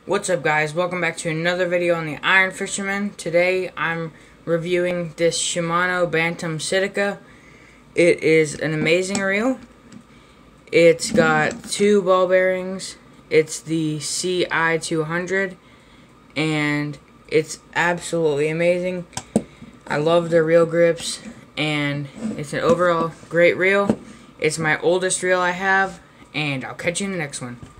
What's up, guys? Welcome back to another video on the Iron Fisherman. Today I'm reviewing this Shimano Bantam Citica. It is an amazing reel. It's got two ball bearings. It's the CI200 and it's absolutely amazing. I love the reel grips and it's an overall great reel. It's my oldest reel I have, and I'll catch you in the next one.